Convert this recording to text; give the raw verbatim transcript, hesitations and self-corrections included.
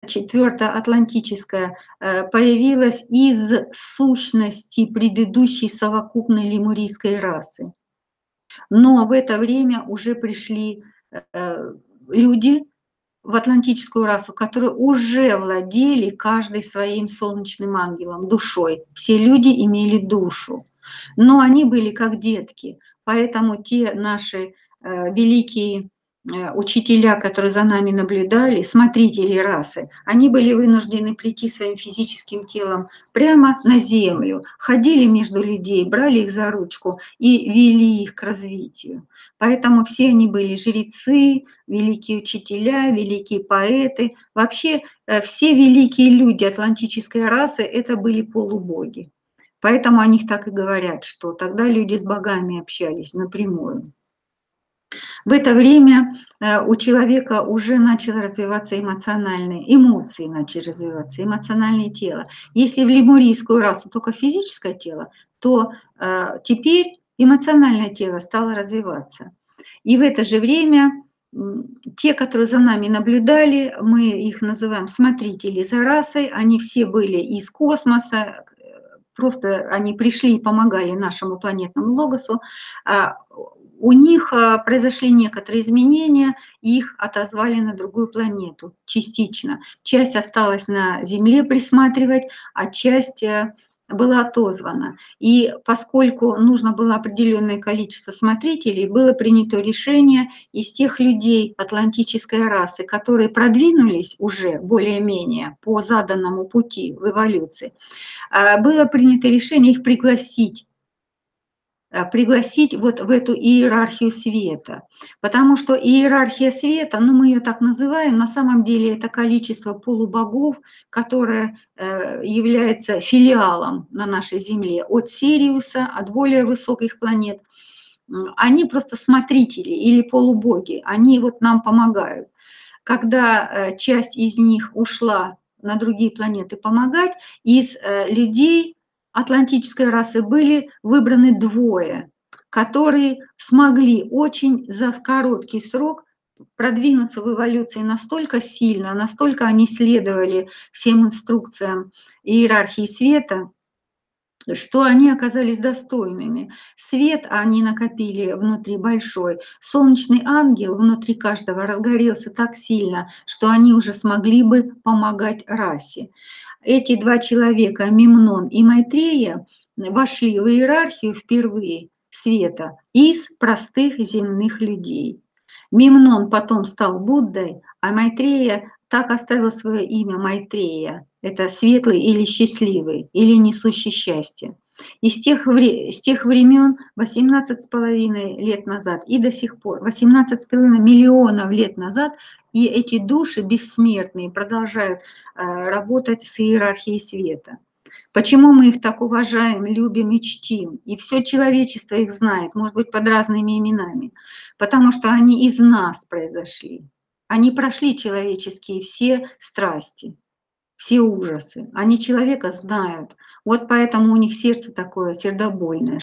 четвёртоатлантическая, э, появилась из сущности предыдущей совокупной лемурийской расы. Но в это время уже пришли, э, люди в атлантическую расу, которые уже владели каждый своим солнечным ангелом, душой. Все люди имели душу, но они были как детки, поэтому те наши, э, великие, э, учителя, которые за нами наблюдали, смотрители расы, они были вынуждены прийти своим физическим телом прямо на Землю, ходили между людей, брали их за ручку и вели их к развитию. Поэтому все они были жрецы, великие учителя, великие поэты. Вообще, э, все великие люди атлантической расы- это были полубоги. Поэтому о них так и говорят, что тогда люди с богами общались напрямую. В это время, э, у человека уже начало развиваться эмоциональные эмоции начали развиваться, эмоциональное тело. Если в лемурийскую расу только физическое тело, то, э, теперь эмоциональное тело стало развиваться. И в это же время, м, те, которые за нами наблюдали, мы их называем смотрители за расой, они все были из космоса, к э, просто они пришли и помогали нашему планетному логосу. А, у них, а, произошли некоторые изменения, их отозвали на другую планету частично. Часть осталась на Земле присматривать, а часть, э, была отозвана. И поскольку нужно было определённое количество смотрителей, было принято решение из тех людей атлантической расы, которые продвинулись уже более-менее по заданному пути в эволюции, а, было принято решение их пригласить э, пригласить вот в эту иерархию света. Потому что иерархия света, ну, мы её так называем, на самом деле это количество полубогов, которое, э, является филиалом на нашей Земле от Сириуса, от более высоких планет. М, они просто смотрители или полубоги, они вот нам помогают. Когда, э, часть из них ушла на другие планеты помогать, из, э, людей атлантической расы были выбраны двое, которые смогли очень за с короткий срок продвинуться в эволюции настолько сильно, настолько они следовали всем инструкциям иерархии света, что они оказались достойными. Свет они накопили внутри большой. Солнечный ангел внутри каждого разгорелся так сильно, что они уже смогли бы помогать расе. Эти два человека, Мемнон и Майтрея, вошли в иерархию впервые света из простых земных людей. Мемнон потом стал Буддой, а Майтрея так оставил своё имя Майтрея. Это светлый или счастливый, или несущий счастье. И с тех вре с тех времён, восемнадцать с половиной лет назад и до сих пор, восемнадцать с половиной миллионов лет назад, и эти души бессмертные продолжают, э, работать с иерархией света. Почему мы их так уважаем, любим и чтим? И всё человечество их знает, может быть, под разными именами. Потому что они из нас произошли. Они прошли человеческие все страсти, все ужасы. Они человека знают. Вот поэтому у них сердце такое сердобольное.